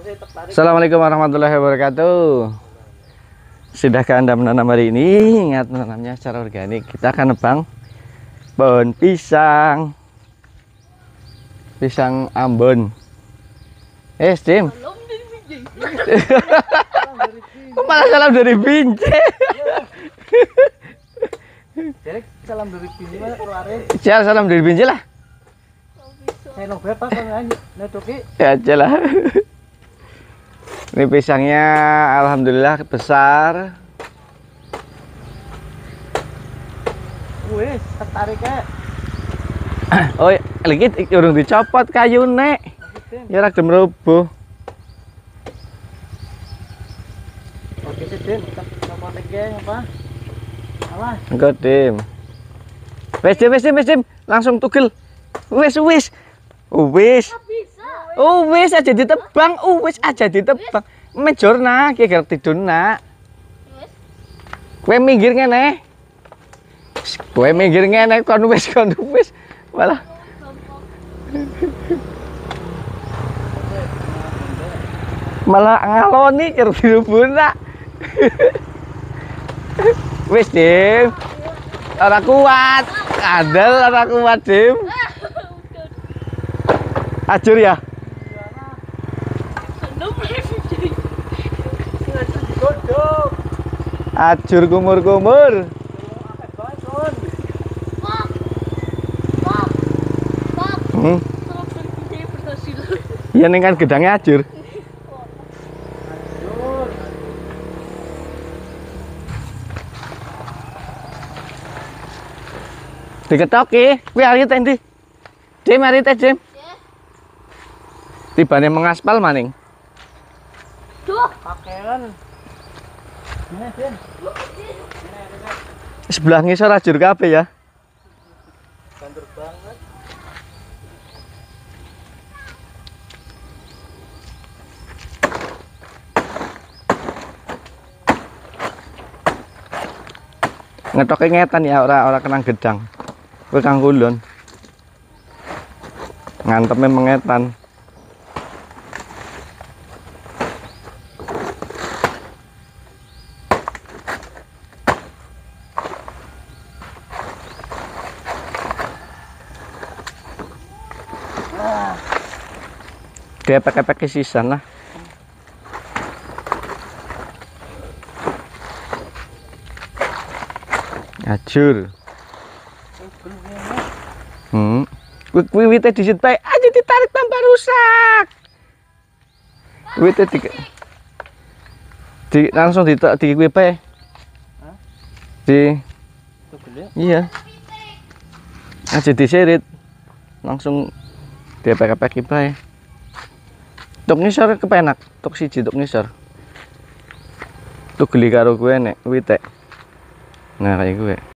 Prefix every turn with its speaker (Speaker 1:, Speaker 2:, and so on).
Speaker 1: Assalamualaikum warahmatullahi wabarakatuh. Sudahkah Anda menanam hari ini? Ingat menanamnya secara organik. Kita akan nebang pohon pisang. Pisang Ambon. Dim. Kok malah salam dari Binjai?
Speaker 2: Salam dari Binjai keluarin.
Speaker 1: Salam dari Binjai lah.
Speaker 2: Saya lo berapa kan nutuki?
Speaker 1: Ya aja lah. Ini pisangnya alhamdulillah besar.
Speaker 2: Wes, tertarik ya.
Speaker 1: Oh, lagi urung dicopot kayune. Ya ora gelem roboh.
Speaker 2: Oke, Dim, kita copot lagi apa? Awas.
Speaker 1: Enggak, Dim. Wes, Dim. Langsung tugel. Wes. Wes aja ditebang. Wes aja ditebang. Mejor nak, ki garap tidur nak. Kowe minggir ngene. Kon wes. Malah. Malah ngaloni karo dirubun nak. Wes, Dim. Ora kuat. Kadal ora kuat, Dim. Ajur ya. Ajur kumur. Iya ning kan gedangnya ajur. Diketoki, kuwi ari ta ndi? Dim, ari ta, Dim? Tibane mengaspal maning.
Speaker 2: Duh, pakaian. Ini, Dim.
Speaker 1: Sebelah ngisor ajur kabeh ya.
Speaker 2: Banter banget.
Speaker 1: Ngetoke ngetan ya, ora kenang gedang. Kowe kang kulon. Nganteme mengetan. Dia pakai sisan lah. Ajur. Kuwi wite disit bae aja ditarik tanpa rusak. Wite langsung di kuwi bae.
Speaker 2: Hah?
Speaker 1: Iya. Aja diseret. Langsung dia pakai bae. Tuk ngisor kepenak, tuk siji tuk ngisor. Tuk geli karo gue nek wite. Nah kayak gue.